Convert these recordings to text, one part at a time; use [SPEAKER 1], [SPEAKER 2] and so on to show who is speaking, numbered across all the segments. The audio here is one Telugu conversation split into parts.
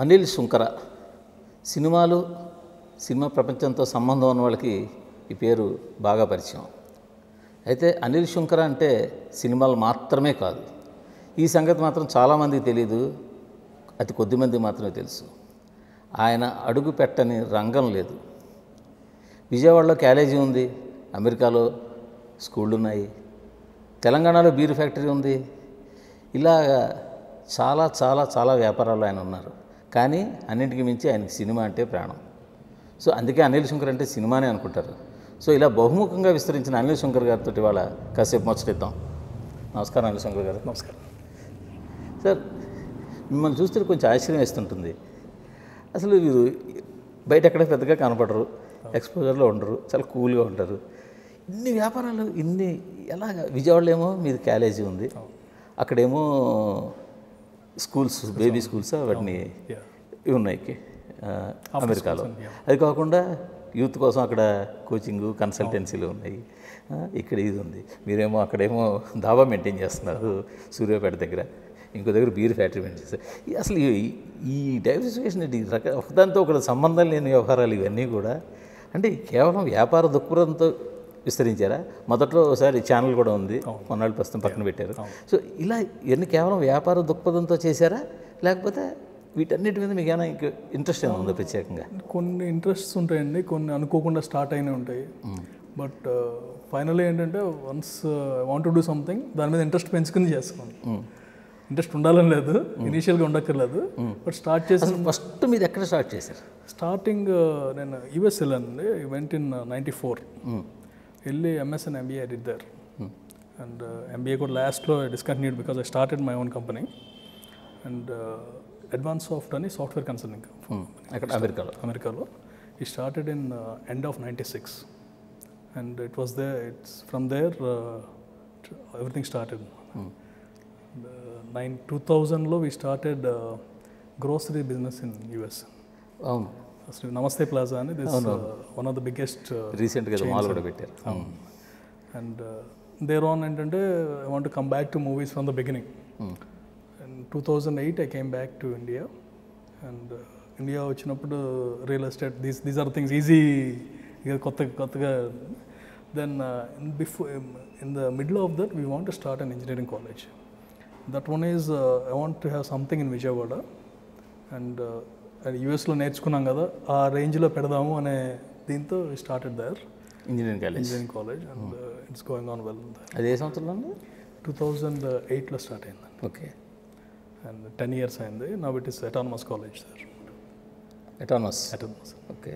[SPEAKER 1] అనిల్ శుంకర సినిమాలు సినిమా ప్రపంచంతో సంబంధం ఉన్న వాళ్ళకి ఈ పేరు బాగా పరిచయం. అయితే అనిల్ శుంకర అంటే సినిమాలు మాత్రమే కాదు. ఈ సంగతి మాత్రం చాలామందికి తెలియదు, అతి కొద్దిమంది మాత్రమే తెలుసు. ఆయన అడుగు పెట్టని రంగం లేదు. విజయవాడలో కాలేజీ ఉంది, అమెరికాలో స్కూళ్ళు ఉన్నాయి, తెలంగాణలో బీర్ ఫ్యాక్టరీ ఉంది. ఇలాగా చాలా చాలా చాలా వ్యాపారాలు ఆయన ఉన్నారు. కానీ అన్నింటికి మించి ఆయనకి సినిమా అంటే ప్రాణం. సో అందుకే అనిల్ శుంకర్ అంటే సినిమానే అనుకుంటారు. సో ఇలా బహుముఖంగా విస్తరించిన అనిల్ శుంకర్ గారితో ఇవాళ కాసేపు ముచ్చటిద్దాం. నమస్కారం అనిల్ శుంకర్ గారు.
[SPEAKER 2] నమస్కారం
[SPEAKER 1] సార్. మిమ్మల్ని చూస్తే కొంచెం ఆశ్చర్యం వేస్తుంటుంది. అసలు మీరు బయట ఎక్కడ పెద్దగా కనపడరు, ఎక్స్పోజర్లో ఉండరు, చాలా కూల్గా ఉంటారు. ఇన్ని వ్యాపారాలు ఇన్ని ఎలాగా? విజయవాడలో ఏమో మీది కాలేజీ ఉంది, అక్కడేమో స్కూల్స్, బేబీ స్కూల్స్ వాటిని ఇవి ఉన్నాయి అమెరికాలో. అది కాకుండా యూత్ కోసం అక్కడ కోచింగు, కన్సల్టెన్సీలు ఉన్నాయి. ఇక్కడ ఇది ఉంది. మీరేమో అక్కడేమో దాబా మెయింటైన్ చేస్తున్నారు సూర్యాపేట దగ్గర, ఇంకో దగ్గర బీర్ ఫ్యాక్టరీ మెయింటైన్ చేస్తారు. అసలు ఈ డైవర్సిఫికేషన్ ఒకదాంతో ఒకటి సంబంధం లేని వ్యవహారాలు ఇవన్నీ కూడా అంటే కేవలం వ్యాపార దృక్పథంతో విస్తరించారా? మొదట్లో ఒకసారి ఛానల్ కూడా ఉంది, మొన్నాళ్ళు ప్రస్తుతం పక్కన పెట్టారు. సో ఇలా ఇవన్నీ కేవలం వ్యాపార దృక్పథంతో చేశారా, లేకపోతే వీటన్నిటి మీద మీకు ఏమైనా ఇంట్రెస్ట్ ఏమైనా ఉందా ప్రత్యేకంగా?
[SPEAKER 2] కొన్ని ఇంట్రెస్ట్స్ ఉంటాయండి, కొన్ని అనుకోకుండా స్టార్ట్ అయినవి ఉంటాయి. బట్ ఫైనల్లీ ఏంటంటే once I want to do something, దాని మీద ఇంట్రెస్ట్ పెంచుకుని చేసుకోండి. ఇంట్రెస్ట్ ఉండాలని లేదు, ఇనీషియల్గా ఉండక్కర్లేదు. బట్ స్టార్ట్ చేసి
[SPEAKER 1] ఫస్ట్ మీరు ఎక్కడ స్టార్ట్ చేశారు?
[SPEAKER 2] స్టార్టింగ్ నేను యూఎస్ వెళ్ళానండి. వెంట ఇన్ 94 వెళ్ళి MS and MBA did there. And MBA కూడా లాస్ట్లో discontinued because I started my own company. And Advance Soft అని సాఫ్ట్వేర్ కన్సల్టింగ్
[SPEAKER 1] అక్కడ
[SPEAKER 2] అమెరికాలో ఈ started in end of 96. And it was they it's from there everything started. 2000లో we started grocery business in US.
[SPEAKER 1] అవును,
[SPEAKER 2] నమస్తే ప్లాజా అని this one of the biggest
[SPEAKER 1] రీసెంట్గా మాల్ కూడా పెట్టారు.
[SPEAKER 2] అండ్ దేర్ ఆన్ ఏంటంటే I want to come back to movies from the beginning. And 2008 I came back to India. And India వచ్చినప్పుడు real estate, these are things easy, ఇక కొత్తగా. Then in the middle of that we want to start an engineering college. That one is I want to have something in Vijayawada. And యూఎస్లో నేర్చుకున్నాం కదా, ఆ రేంజ్లో పెడదాము అనే దీంతో started there engineering college. And it's going on well.
[SPEAKER 1] అది ఏ సంవత్సరంలో?
[SPEAKER 2] 2008లో స్టార్ట్ అయిందండి.
[SPEAKER 1] ఓకే.
[SPEAKER 2] అండ్ 10 years అయింది. Now it is autonomous college sir.
[SPEAKER 1] Autonomous. Okay.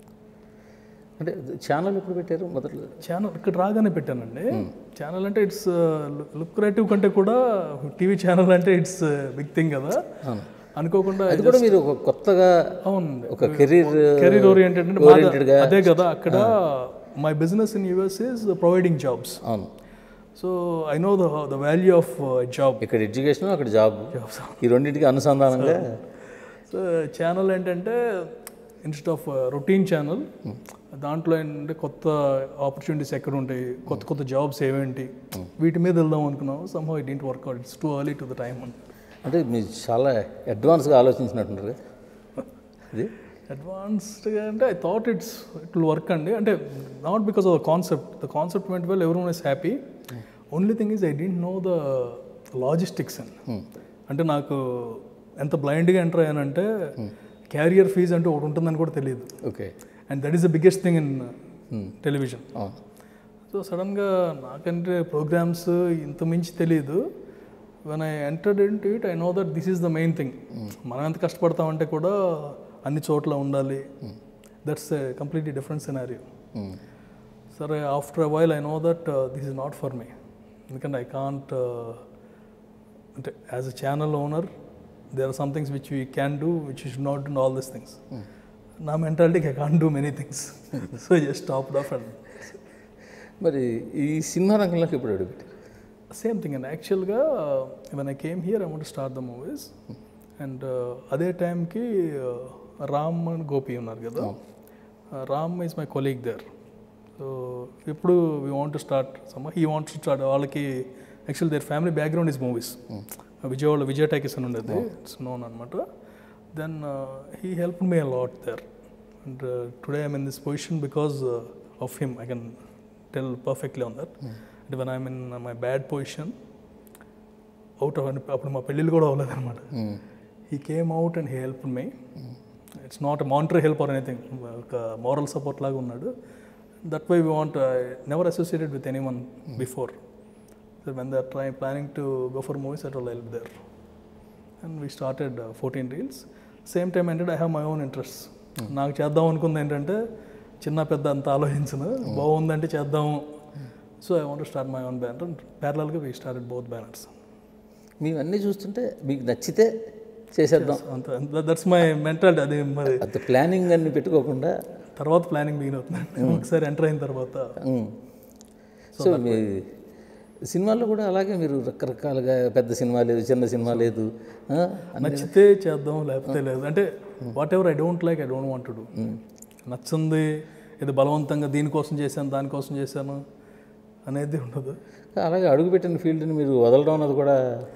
[SPEAKER 1] అంటే ఛానల్ ఎప్పుడు పెట్టారు? మొదట్లో
[SPEAKER 2] ఛానల్ ఇక్కడ రాగానే పెట్టానండి. ఛానల్ అంటే ఇట్స్ లుక్రేటివ్ కంటే కూడా టీవీ ఛానల్ అంటే ఇట్స్ బిగ్ థింగ్ కదా. అనుకోకుండా
[SPEAKER 1] అది కూడా మీరు కొత్తగా ఒక కెరీర్
[SPEAKER 2] ఓరియంటెడ్ అదే కదా. అక్కడ my business in US is providing jobs.
[SPEAKER 1] అవును.
[SPEAKER 2] So I know the value of job.
[SPEAKER 1] ఇక్కడ ఎడ్యుకేషన్, అక్కడ జాబ్, ఈ రెండింటికి అనుసంధానంగా.
[SPEAKER 2] సో ఛానల్ ఏంటంటే ఇన్స్టెడ్ ఆఫ్ రొటీన్ ఛానల్, దాంట్లో ఏంటంటే కొత్త ఆపర్చునిటీస్ ఎక్కడ ఉంటాయి, కొత్త జాబ్స్ ఏవేంటి, వీటి మీద వెళ్దాం అనుకున్నాం. Somehow it didn't work out. It's too early to the time.
[SPEAKER 1] అంటే మీరు చాలా అడ్వాన్స్గా ఆలోచించినట్టున్నారు. అది
[SPEAKER 2] అడ్వాన్స్డ్గా అంటే I thought it will work అండి. అంటే not because of the concept went well, every one is happy. Only thing is I didn't know the logistics and అంటే నాకు ఎంత బ్లైండ్గా ఎంటర్ అయ్యానంటే క్యారియర్ ఫీజ్ అంటే ఒకటి ఉంటుందని కూడా తెలియదు.
[SPEAKER 1] Okay.
[SPEAKER 2] And that is the biggest thing in television. So సడన్గా నాకంటే ప్రోగ్రామ్స్ ఇంత మించి తెలియదు. When I entered into it I know that this is the main thing. మనం ఎంత కష్టపడతామంటే కూడా అన్ని చోట్ల ఉండాలి. That's a completely different scenario. సరే, after a while I know that this is not for me. ఎందుకంటే ఐ కాంట్, అంటే as a channel owner there are some things which we can do, which you should not do, all these things. నా మెంటాలిటీకి I can't do many things. So I just stopped off. And
[SPEAKER 1] మరి ఈ సినిమా రంగంలోకి ఎప్పుడు అడుగుపెట్టారు?
[SPEAKER 2] సేమ్ థింగ్ అండి. యాక్చువల్గా when I came here I want to start the movies. And అదే టైంకి రామ్ అండ్ గోపి ఉన్నారు కదా. Ram is my colleague there. So ఇప్పుడు we want to start he wants to start. వాళ్ళకి actual their family background is movies. Vijayawada Vijaya talkies అని ఉండేది, ఇట్స్ నోన్ అనమాట. Then he helped me a lot there. And today I'm in this position because of him. I can tell perfectly on that. And when I'm in my bad position, అప్పుడు మా పెళ్ళిళ్ళు కూడా అవ్వలేదు అనమాట. He came out and he helped me. It's not a monetary help or anything. ఒక moral support లాగా ఉన్నాడు. That way we want, never associated with anyone before. So when they're planning to go for movies, I told I'll be there. And we started 14 reels. Same time ended, I have my own interests. నాకు చేద్దాం అనుకుంది ఏంటంటే చిన్న పెద్ద అంత ఆలోచించను, బాగుందంటే చేద్దాము. So I want to start my own banner. ప్యారలల్గా వీ స్టార్టెడ్ బోత్ బ్యానర్స్.
[SPEAKER 1] మేము అన్నీ చూస్తుంటే మీకు నచ్చితే చేసేద్దాం
[SPEAKER 2] అంత దట్స్ మై మెంటాలిటీ. అది మరి
[SPEAKER 1] అంత ప్లానింగ్ అన్ని పెట్టుకోకుండా
[SPEAKER 2] తర్వాత ప్లానింగ్ బిగిన్ అవుతుంది ఒకసారి ఎంటర్ అయిన తర్వాత.
[SPEAKER 1] సో మీ సినిమాల్లో కూడా అలాగే మీరు రకరకాలుగా పెద్ద సినిమా లేదు, చిన్న సినిమా లేదు,
[SPEAKER 2] నచ్చితే చేద్దాం లేకపోతే లేదు. అంటే whatever I don't like, I don't want to do. నచ్చింది ఇది బలవంతంగా దీనికోసం చేశాను దానికోసం చేశాను అనేది ఉండదు.
[SPEAKER 1] అలాగే అడుగుపెట్టిన ఫీల్డ్ని మీరు వదలడం అన్నది కూడా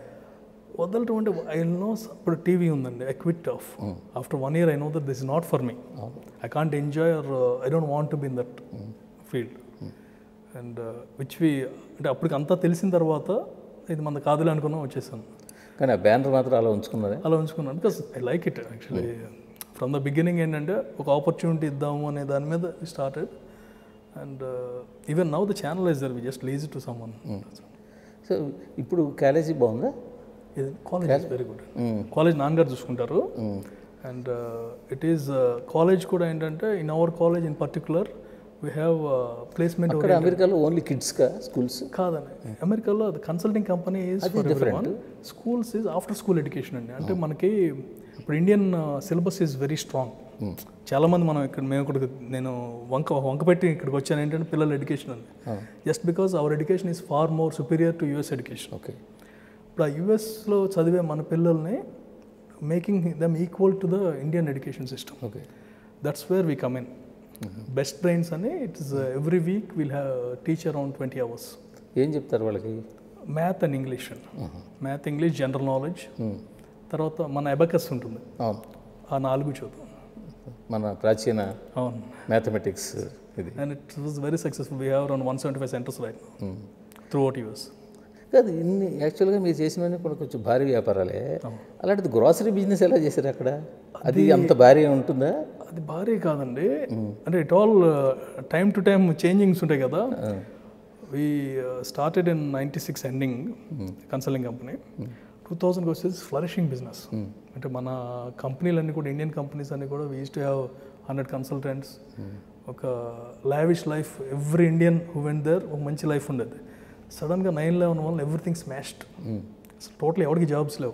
[SPEAKER 2] వదలటం అంటే ఐ నో. ఇప్పుడు టీవీ ఉందండి, I quit off after 1 year. I know that this is not for me. I can't enjoy or I don't want to be in that field. And which we అంటే అప్పటికి అంతా తెలిసిన తర్వాత ఇది మన కాదులే అనుకున్నాం, వచ్చేసాను.
[SPEAKER 1] కానీ ఆ బ్యానర్ మాత్రం అలా ఉంచుకున్నాను
[SPEAKER 2] because I like it actually. From the beginning ఏంటంటే ఒక ఆపర్చునిటీ ఇద్దాము అనే దాని మీద started. And even now the channel is there, we just lease to someone.
[SPEAKER 1] So ఇప్పుడు కాలేజీ బాగుందా?
[SPEAKER 2] College is very good. College నాన్నగారు చూసుకుంటారు. అండ్ ఇట్ ఈస్ కాలేజ్ కూడా ఏంటంటే in our college in particular we have placement.
[SPEAKER 1] అక్కడ అమెరికాలో ఓన్లీ కిడ్స్కా స్కూల్స్
[SPEAKER 2] కాదండి. అమెరికాలో అది consulting company is for everyone. Schools is after school education అండి. అంటే మనకి ఇప్పుడు Indian syllabus is very strong. చాలామంది మనం ఇక్కడ నేను వంక పెట్టి ఇక్కడికి వచ్చాను ఏంటంటే పిల్లల ఎడ్యుకేషన్ అని. Just because our education is far more superior to US education.
[SPEAKER 1] Okay.
[SPEAKER 2] ఇప్పుడు ఆ యుఎస్లో చదివే మన పిల్లల్ని making them equal to the Indian education system.
[SPEAKER 1] Okay.
[SPEAKER 2] That's where we come in. Best brains అని it's every week will have teach around 20 hours.
[SPEAKER 1] ఏం చెప్తారు వాళ్ళకి?
[SPEAKER 2] మ్యాథ్ అండ్ ఇంగ్లీష్ అండి. Math, English, general knowledge. తర్వాత మన అబకస్ ఉంటుంది, ఆ 4 చదువు.
[SPEAKER 1] మన ప్రాచీన
[SPEAKER 2] అవును
[SPEAKER 1] మ్యాథమెటిక్స్ ఇది.
[SPEAKER 2] And it was very successful. We have around 175 centers right now throughout US.
[SPEAKER 1] కాదు, ఇన్ని యాక్చువల్గా మీరు చేసినవన్నీ కూడా కొంచెం భారీ వ్యాపారాలే. అలాంటిది గ్రాసరీ బిజినెస్ ఎలా చేశారు అక్కడ? అది అంత భారీ ఉంటుందా?
[SPEAKER 2] అది భారీ కాదండి. అంటే it all time to time changings ఉంటాయి కదా. We started in 96 ending consulting company. 2000 వచ్చేసి ఫ్లరిషింగ్ బిజినెస్. అంటే మన కంపెనీలన్నీ కూడా ఇండియన్ కంపెనీస్ అన్నీ కూడా we use to have 100 consultants. ఒక lavish life, every Indian who went there ఒక మంచి లైఫ్ ఉండేది. సడన్గా 9/11 వల్ల ఎవ్రీథింగ్ స్మాష్డ్. టోటల్ ఎవరికి జాబ్స్ లేవు.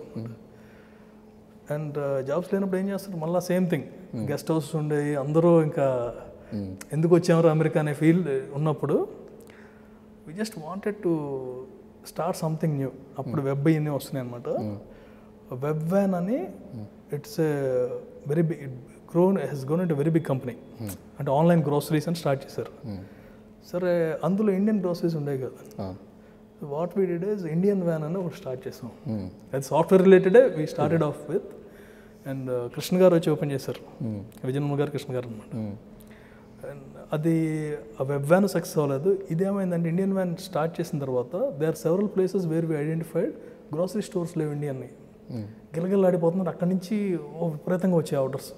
[SPEAKER 2] అండ్ జాబ్స్ లేనప్పుడు ఏం చేస్తారు, మళ్ళీ సేమ్ థింగ్, గెస్ట్ హౌస్ ఉండే అందరూ ఇంకా ఎందుకు వచ్చామరా అమెరికా అనే ఫీల్ ఉన్నప్పుడు we just wanted to start something new. అప్పుడు వెబ్ ఇవన్నీ వస్తున్నాయి అనమాట. వెబ్ వ్యాన్ అని it's very big he's grown into very big company. అంటే ఆన్లైన్ గ్రోసరీస్ అని స్టార్ట్ చేశారు. సరే, అందులో ఇండియన్ గ్రోసరీస్ ఉండేవి కదా. What we did is Indian van అని ఒకటి స్టార్ట్ చేసాం. అది సాఫ్ట్వేర్ రిలేటెడే we started off with. And Krishna garu వచ్చి ఓపెన్ చేశారు, విజయనమ్మ గారు, కృష్ణ గారు అనమాట. అండ్ అది ఆ వెబ్ వ్యాన్ సక్సెస్ అవ్వలేదు. ఇదేమైందంటే ఇండియన్ వ్యాన్ స్టార్ట్ చేసిన తర్వాత they are several places where we identified grocery stores లేవు ఇండియన్ని. గిలగిలాడిపోతున్నారు. అక్కడి నుంచి విపరీతంగా వచ్చే ఆర్డర్స్.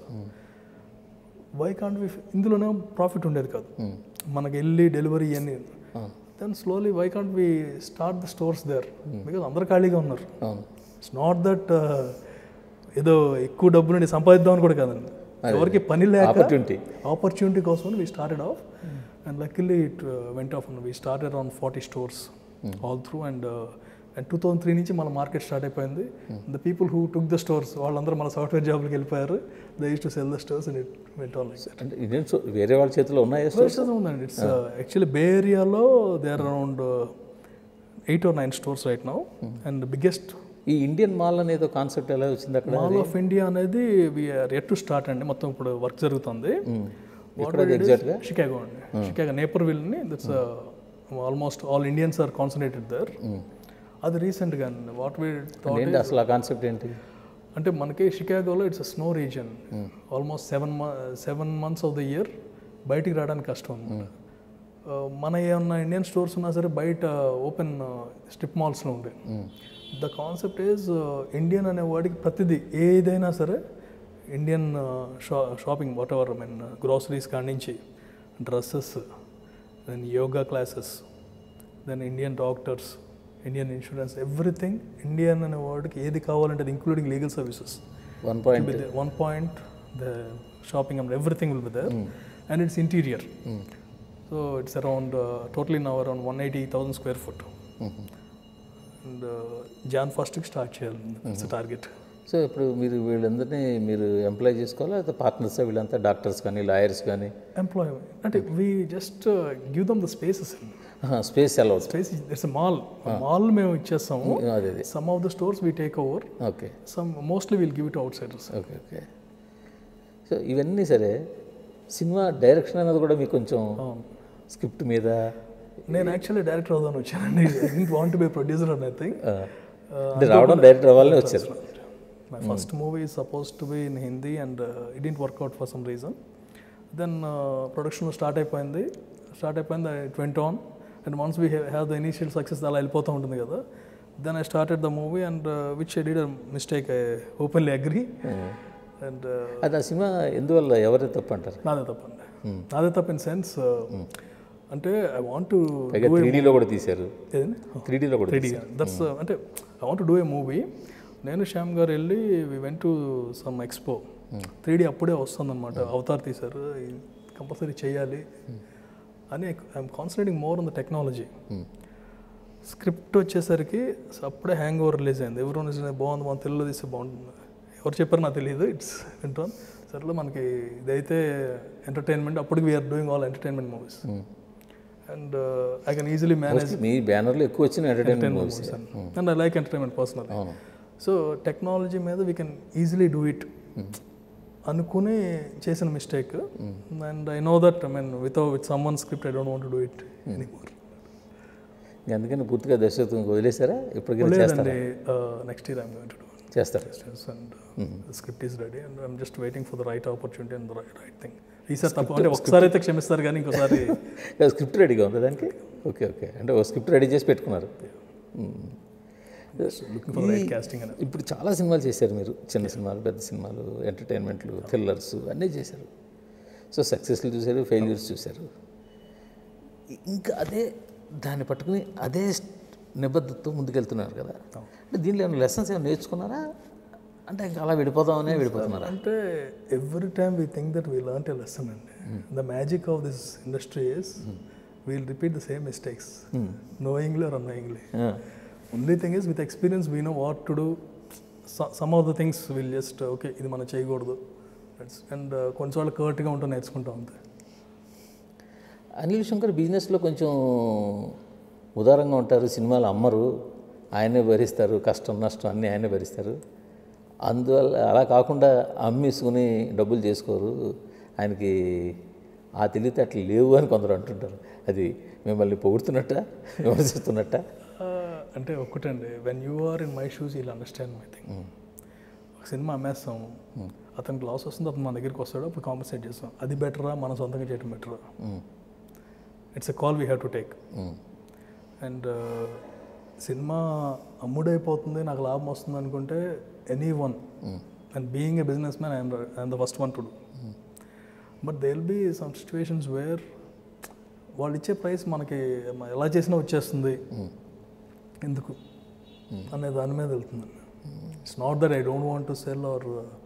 [SPEAKER 2] వై కాంట్ వి, ఇందులోనే ప్రాఫిట్ ఉండేది కాదు మనకి, వెళ్ళి డెలివరీ ఇవన్నీ. Then slowly why can't we start the stores there, because అందరు ఖాళీగా ఉన్నారు. ఇట్స్ నాట్ దట్ ఏదో ఎక్కువ డబ్బులు సంపాదిద్దామని కూడా కాదండి, ఎవరికి పని లేక ఆపర్చునిటీ కోసం we started off. And luckily it went off. We started around 40 stores all through. And 2003 నుంచి మన మార్కెట్ స్టార్ట్ అయిపోయింది. The people who took the stores వాళ్ళందరూ మన సాఫ్ట్వేర్ జాబ్కి వెళ్ళిపోయారు. They use to sell the stores and it went on like that.
[SPEAKER 1] అంటే ఇండియన్ వేరే వాళ్ళ చేతిలో ఉన్నాయి
[SPEAKER 2] ఉందండి. ఇట్స్ యాక్చువల్లీ బే ఏరియాలో they are around 8 or 9 stores right now. And biggest
[SPEAKER 1] ఈ ఇండియన్ మాల్ అనేది కాన్సెప్ట్ ఎలా వచ్చింది అక్కడ?
[SPEAKER 2] మాల్ ఆఫ్ ఇండియా అనేది వీఆర్ ఎట్ టు స్టార్ట్ అండి. మొత్తం ఇప్పుడు వర్క్ జరుగుతుంది. షికాగో అండి, షికాగో నేపర్విల్ని. That's almost all Indians are concentrated there. అది రీసెంట్గా అండి. వాట్ వీ థాట్
[SPEAKER 1] అసలు ఆ కాన్సెప్ట్ ఏంటి?
[SPEAKER 2] అంటే మనకి షికాగోలో it's snow region. Almost 7 months of the year బయటికి రావడానికి కష్టం అనమాట. మన ఏమన్నా ఇండియన్ స్టోర్స్ ఉన్నా సరే బయట ఓపెన్ స్ట్రిప్ మాల్స్లో ఉండే. ద కాన్సెప్ట్ ఈజ్ ఇండియన్ అనే వాడికి ప్రతిదీ ఏదైనా సరే Indian shopping whatever, I mean groceries కాడి నుంచి dresses, then yoga classes, then Indian doctors, Indian insurance, everything Indian అనే వాడికి ఏది కావాలంటే అది including legal services. 1 point, the shopping and everything will be there. And it's interior. So it's around, totally now around 180,000 square foot. And Jan 1st start చేయాలి, that's the target.
[SPEAKER 1] సో ఇప్పుడు మీరు వీళ్ళందరినీ మీరు ఎంప్లాయ్ చేసుకోవాలా, లేకపోతే పార్ట్నర్స్ వీళ్ళంతా డాక్టర్స్ కానీ లాయర్స్ కానీ?
[SPEAKER 2] ఎంప్లాయ్ అంటే we just give them the spaces.
[SPEAKER 1] Space ఎలా?
[SPEAKER 2] స్పేస్ ఇట్స్ మాల్ మేము ఇచ్చేస్తాము. Some of the stores we take over.
[SPEAKER 1] Okay.
[SPEAKER 2] Some mostly will give it outsiders.
[SPEAKER 1] Okay okay. So ఇవన్నీ సరే, సినిమా డైరెక్షన్ అనేది కూడా మీకు కొంచెం స్క్రిప్ట్ మీద?
[SPEAKER 2] నేను యాక్చువల్లీ డైరెక్టర్ అవుదాను వచ్చానండి. I don't want to be producer or nothing.
[SPEAKER 1] అంటే రావడం డైరెక్టర్ అవ్వాలని వచ్చారు.
[SPEAKER 2] My first movie is suppose to be in Hindi and it didn't work out for some reason. Then production start అయిపోయింది, it went on. And once we have the initial success, అలా వెళ్ళిపోతూ ఉంటుంది కదా. Then I started the movie and which I did a mistake, I openly agree. And
[SPEAKER 1] అది ఆ సినిమా ఎందువల్ల, ఎవరే తప్పు అంటారు?
[SPEAKER 2] నాదే తప్పండి. నాదే తప్పు ఇన్ సెన్స్, అంటే ఐ వాంట్ టు
[SPEAKER 1] 3Dలో కూడా తీశారు. 3Dలో కూడా
[SPEAKER 2] దట్స్ అంటే I want to do a movie. నేను శ్యామ్ గారు వెళ్ళి we went to some expo. 3D అప్పుడే వస్తుందన్నమాట. అవతార్ తీశారు, కంపల్సరీ చేయాలి అని. I'm concentrating more on the technology. Script వచ్చేసరికి అప్పుడే హ్యాంగ్ ఓవర్ రిలీజ్ అయింది. ఎవరు బాగుంది, మన తెలుగులో తీస్తే బాగుంటుంది, ఎవరు చెప్పారు నాకు తెలియదు. ఇట్స్ వింటాన్ సర్లో మనకి ఇదైతే ఎంటర్టైన్మెంట్. అప్పటికి we are doing all entertainment movies. And I can easily manage.
[SPEAKER 1] మీ బ్యానర్లో ఎక్కువ వచ్చిన entertainment movies
[SPEAKER 2] and I like entertainment personally. So technology మీద we can easily do it అనుకుని చేసిన mistake. And I know that, I mean with some one script I don't want to do it anymore.
[SPEAKER 1] అందుకని పూర్తిగా దర్శకత్వం వదిలేసారా? ఇప్పటికీ
[SPEAKER 2] లేదండి, next year I'm going to do.
[SPEAKER 1] చేస్తారు.
[SPEAKER 2] And the script is ready and I'm just waiting for the right opportunity and the right thing. ఈసారి తప్ప అంటే ఒకసారి అయితే క్షమిస్తారు కానీ ఇంకోసారి
[SPEAKER 1] స్క్రిప్ట్ రెడీగా ఉంది దానికి. Okay okay. అంటే ఒక స్క్రిప్ట్ రెడీ చేసి పెట్టుకున్నారు. ఇప్పుడు చాలా సినిమాలు చేశారు మీరు, చిన్న సినిమాలు, పెద్ద సినిమాలు, ఎంటర్టైన్మెంట్లు, థ్రిల్లర్స్ అన్నీ చేశారు. సో సక్సెస్లు చూశారు, ఫెయిల్యూర్స్ చూశారు. ఇంకా అదే దాన్ని పట్టుకుని అదే నిబద్ధతతో ముందుకెళ్తున్నారు కదా. అంటే దీనిలో ఏమైనా లెసన్స్ ఏమైనా నేర్చుకున్నారా? అంటే ఇంకా అలా విడిపోతున్నారా?
[SPEAKER 2] అంటే every time we think that we learn a lesson అండి. The magic of this industry is we'll repeat the same mistakes, knowingly or unknowingly. Only thing is with experience we know what to do. Some of the things we'll just okay ఇది మనం చేయకూడదు అండ్ కొంచెంసార్లు కర్ట్గా ఉంటాం, నేర్చుకుంటాం అంతే.
[SPEAKER 1] అనిల్ శంకర్ బిజినెస్లో కొంచెం ఉదారంగా ఉంటారు. సినిమాలు అమ్మరు, ఆయనే భరిస్తారు, కష్టం నష్టం అన్నీ ఆయనే భరిస్తారు. అందువల్ల అలా కాకుండా అమ్మేసుకుని డబ్బులు చేసుకోరు, ఆయనకి ఆ తెలివితేటలు లేవు అని కొందరు అంటుంటారు. అది మిమ్మల్ని పొగుడుతున్నట్ట, విమర్శిస్తున్నట్ట?
[SPEAKER 2] అంటే ఒక్కటండి, when you are in my shoes you will understand my thing. ఒక సినిమా అమ్మేస్తాము, అతనికి లాస్ వస్తుంది, అతను మన దగ్గరికి వస్తాడు, అప్పుడు కాంపన్సేట్ చేస్తాం. అది బెటరా, మన సొంతంగా చేయడం బెటరా? It's a call we have to take. అండ్ సినిమా అమ్ముడైపోతుంది, నాకు లాభం వస్తుంది అనుకుంటే any one, and being a business man I'm the first one to do. But they will be some situations where వాళ్ళు ఇచ్చే ప్రైస్ మనకి ఎలా చేసినా వచ్చేస్తుంది, ఎందుకు అనే దాని మీద వెళ్తుందండి. It's not that I don't want to sell or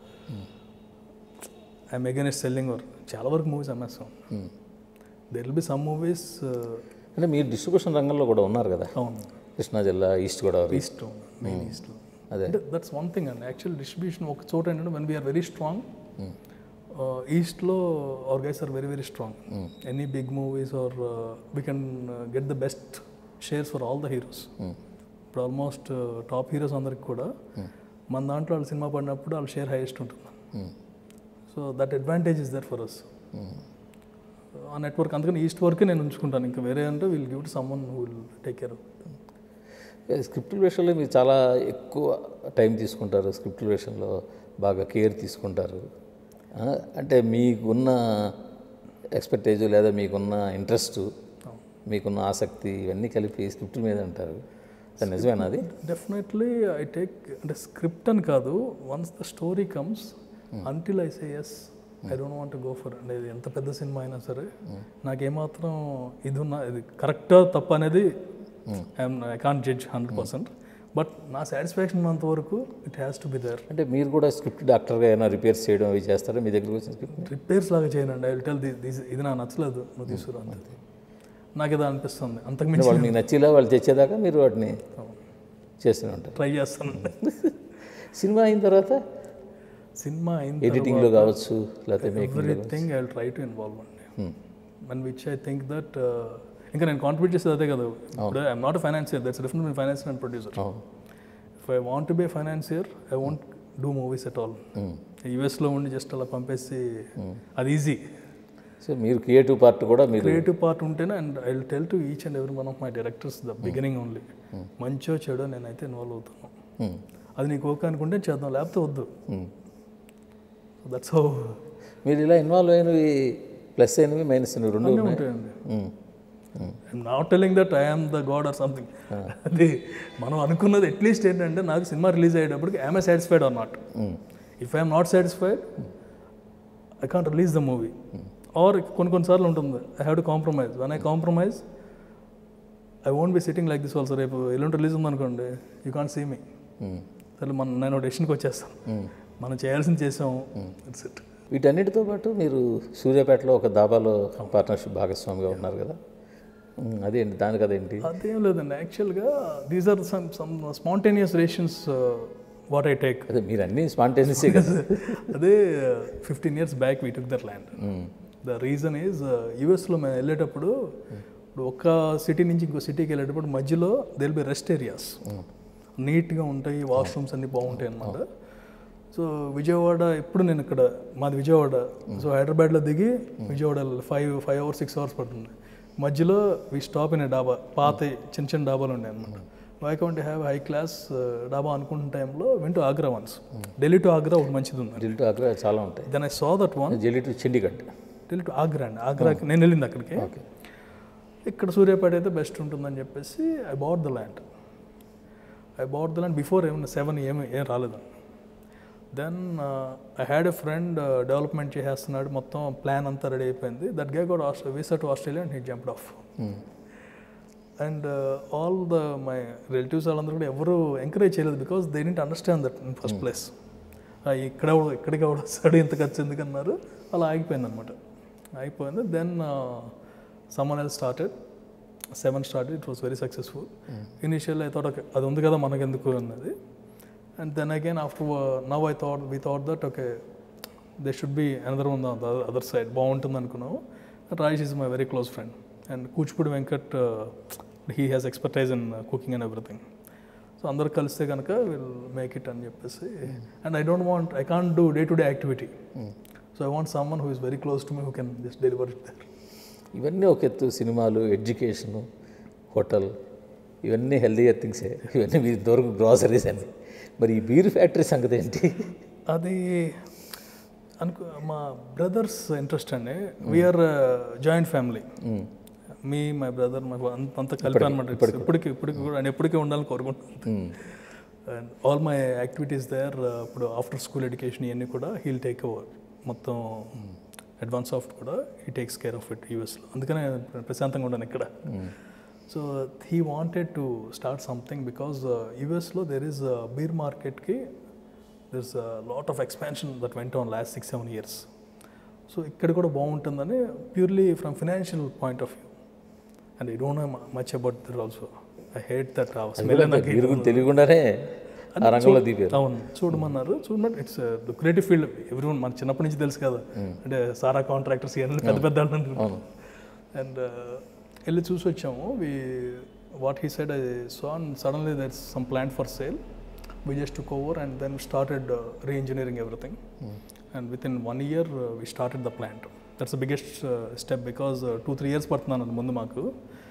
[SPEAKER 2] I'm against selling or. చాలా వరకు మూవీస్ అమ్మేస్తాం. There will be some movies.
[SPEAKER 1] అంటే మీరు డిస్ట్రిబ్యూషన్ రంగంలో కూడా ఉన్నారు కదా.
[SPEAKER 2] అవును,
[SPEAKER 1] కృష్ణా జిల్లా, ఈస్ట్ గోదావరి.
[SPEAKER 2] Main east.
[SPEAKER 1] అదే
[SPEAKER 2] దట్స్ వన్ థింగ్ అండి. యాక్చువల్ డిస్ట్రిబ్యూషన్ ఒక చోట ఏంటంటే వెన్ వీఆర్ వెరీ స్ట్రాంగ్, ఈస్ట్లో our guys are very very strong. Any big movies or we can get the best shares for all the heroes. ఇప్పుడు ఆల్మోస్ట్ టాప్ హీరోస్ అందరికి కూడా మన దాంట్లో వాళ్ళు సినిమా పడినప్పుడు వాళ్ళ షేర్ హైయెస్ట్ ఉంటుంది. So that advantage is there for us ఆ నెట్వర్క్. అందుకని ఈస్ట్ వరకే నేను ఉంచుకుంటాను, ఇంకా వేరే అంటే will give to someone who will take care of.
[SPEAKER 1] స్క్రిప్టుల విషయంలో మీరు చాలా ఎక్కువ టైం తీసుకుంటారు, స్క్రిప్టుల విషయంలో బాగా కేర్ తీసుకుంటారు. అంటే మీకున్న ఎక్స్పెక్టేజ్ లేదా మీకున్న ఇంట్రెస్ట్, మీకున్న ఆసక్తి ఇవన్నీ కలిపి స్క్రిప్ట్ మీద అంటారు. అది నిజమేనా? అది
[SPEAKER 2] డెఫినెట్లీ ఐ టేక్, అంటే స్క్రిప్ట్ అని కాదు, once the story comes until I say yes I don't want go for, అంటే ఇది ఎంత పెద్ద సినిమా అయినా సరే నాకేమాత్రం ఇది ఉన్న ఇది కరెక్టా తప్ప అనేది ఐ కాంట్ జడ్జ్ 100%. బట్ నా సాటిస్ఫాక్షన్ ఉన్నంత వరకు it has to be there.
[SPEAKER 1] అంటే మీరు కూడా స్క్రిప్ట్ డాక్టర్గా ఏమైనా రిపేర్స్ చేయడం అవి చేస్తారా మీ దగ్గరకు వచ్చిన స్క్రిప్ట్?
[SPEAKER 2] రిపేర్స్ లాగా చేయనండి. ఐ విల్ టెల్ ఇది నాకు నచ్చలేదు, నువ్వు తీసుకురా అంతే. నాకు ఏదో అనిపిస్తుంది, అంతకుమించి
[SPEAKER 1] వాళ్ళు మీకు నచ్చేలా వాళ్ళు తెచ్చేదాకా మీరు వాటిని చేస్తూనే ఉంటారు,
[SPEAKER 2] ట్రై చేస్తానండి.
[SPEAKER 1] సినిమా అయిన తర్వాత
[SPEAKER 2] సినిమా అయిన
[SPEAKER 1] ఎడిటింగ్లో కావచ్చు లేకపోతే
[SPEAKER 2] everything I will try to involve అండి. And which I think that ఇంకా నేను కాంట్రిబ్యూట్ చేసేది అదే కదా. ఇప్పుడు I'm not a financier, that's different between financier and producer. If I want to be a financier I won't do movies at all. యూఎస్లో ఉండి జస్ట్ అలా పంపేసి అది ఈజీ.
[SPEAKER 1] సో మీరు క్రియేటివ్ పార్ట్ కూడా మీరు
[SPEAKER 2] క్రియేటివ్ పార్ట్ ఉంటేనే, and I will tell to each and every one of my directors the beginning only, మంచో చెడో నేనైతే ఇన్వాల్వ్ అవుతాను. అది నీకు ఓకే అనుకుంటే చేద్దాం, లేకపోతే వద్దు. That's how.
[SPEAKER 1] మీరు ఇలా ఇన్వాల్వ్ అయినవి ప్లస్ అయినవి మైనస్ అయినవి రెండు
[SPEAKER 2] ఉంటాయండి. I'm not telling that I am the god or something. అది మనం అనుకున్నది అట్లీస్ట్ ఏంటంటే, నాకు సినిమా రిలీజ్ అయ్యేటప్పటికి I'm satisfied or not. If I'm not satisfied I can't release the movie. Or కొన్నిసార్లు ఉంటుంది I have to compromise. When I compromise I won't be sitting like this also. రేపు ఎల్లుండి రిలీజ్ ఉందనుకోండి, యూ కాంట్ సీ మీ. సరే నేను డెసిషన్కి వచ్చేస్తాను, మనం చేయాల్సింది చేసాము, ఇట్స్ ఇట్.
[SPEAKER 1] వీటన్నిటితో పాటు మీరు సూర్యాపేటలో ఒక దాబాలో పార్ట్నర్షిప్ భాగస్వామిగా ఉన్నారు కదా, అదేంటి దాని కదేంటి?
[SPEAKER 2] అదేం లేదండి, యాక్చువల్గా these are some spontaneous rations what I take.
[SPEAKER 1] అదే మీరు అన్నీ స్పాంటేనియసే కదా.
[SPEAKER 2] అదే 15 years back we took that land. The reason is యూఎస్లో మేము వెళ్ళేటప్పుడు, ఇప్పుడు ఒక సిటీ నుంచి ఇంకో సిటీకి వెళ్ళేటప్పుడు మధ్యలో they will be rest areas, నీట్గా ఉంటాయి, వాష్రూమ్స్ అన్నీ బాగుంటాయి అన్నమాట. సో విజయవాడ, ఇప్పుడు నేను ఇక్కడ మాది విజయవాడ, సో హైదరాబాద్లో దిగి విజయవాడ 5 hours 6 hours పడుతుంది. మధ్యలో వి స్టాప్ ఇన్ డాబా, పాత చిన్న చిన్న డాబాలు ఉండే అనమాట. Why can't have high class dhaba అనుకుంటున్న టైంలో వెంట ఆగ్రా వన్స్. ఢిల్లీ టు ఆగ్రా ఒకటి మంచిది ఉంది,
[SPEAKER 1] ఢిల్లీ టు ఆగ్రా చాలా ఉంటాయి.
[SPEAKER 2] Then I saw that one.
[SPEAKER 1] Delhi to Chandigarh,
[SPEAKER 2] Delhi to Agra అండి. ఆగ్రాకి నేను వెళ్ళింది అక్కడికి. ఇక్కడ సూర్యాపేట అయితే బెస్ట్ ఉంటుందని చెప్పేసి I bought the land. Before ఏమన్నా 7 ఏం రాలేదు. Then I had a friend development చేసేస్తున్నాడు, మొత్తం ప్లాన్ అంతా రెడీ అయిపోయింది. That guy got visa to Australia and he jumped off. And all my relatives వాళ్ళందరూ కూడా ఎవరు ఎంకరేజ్ చేయలేదు, because they didn't understand that in first place. ఇక్కడికి ఎవడు వస్తాడు, ఇంత ఖర్చు ఎందుకన్నారు, అలా ఆగిపోయింది అనమాట. అయిపోయింది. Then someone else started, 7 started, it was very successful. Initially I thought, okay, అది ఉంది కదా మనకెందుకు అన్నది. And then again after now we thought that okay, there should be another one on the other side, బాగుంటుంది అనుకున్నాము. Rajesh is my very close friend, and Kuchipudi Venkat, he has expertise in cooking and everything. So అందరు కలిస్తే కనుక విల్ మేక్ ఇట్ అని చెప్పేసి. And I can't do day-to-day activity. So I want someone who is very close to me who can just deliver it there.
[SPEAKER 1] ఇవన్నీ ఒక ఎత్తు, సినిమాలు, ఎడ్యుకేషను, హోటల్, ఇవన్నీ హెల్దీయర్ థింగ్సే. ఇవన్నీ మీ దొరకు గ్రాసరీస్ అని. మరి ఈ బీర్ ఫ్యాక్టరీ సంగతి ఏంటి?
[SPEAKER 2] అది మా బ్రదర్స్ ఇంట్రెస్ట్ అండి. వీఆర్ జాయింట్ ఫ్యామిలీ, మీ మై బ్రదర్ అంత కలిపి అనమాట. ఇప్పటికి కూడా నేను ఎప్పటికీ ఉండాలని కోరుకుంటున్నాను. And all my activities there. ఇప్పుడు ఆఫ్టర్ స్కూల్ ఎడ్యుకేషన్ ఇవన్నీ కూడా హీల్ టేక్ ఓవర్, మొత్తం అడ్వాన్స్ సాఫ్ట్ కూడా he takes care of it యూఎస్లో. అందుకనే ప్రశాంతంగా ఉన్నాను ఇక్కడ. So he wanted to start something, because యూఎస్లో దెర్ ఈస్ బీర్ మార్కెట్కి there is lot of expansion that went on last 6-7 years. So ఇక్కడ కూడా బాగుంటుందని, purely from financial point of view. And I don't know much about that also. I hate that smell.
[SPEAKER 1] తెలియకుండానే ఆ రంగంలో దిగారు.
[SPEAKER 2] అవును, చూడమన్నారు. చూడమంటే ఇట్స్ క్రియేటివ్ ఫీల్డ్. ఎవ్రీవన్ మనకు చిన్నప్పటి నుంచి తెలుసు కదా, అంటే సారా కాంట్రాక్టర్స్ ఇవన్నీ పెద్ద పెద్ద అంటారు. అండ్ వెళ్ళి చూసి వచ్చాము. What he said I saw, and suddenly there is some plant for sale. We just took over and then started re-engineering everything. And within 1 year we started the plant. That's the biggest step, because 2-3 years పడుతున్నాను ముందు మాకు.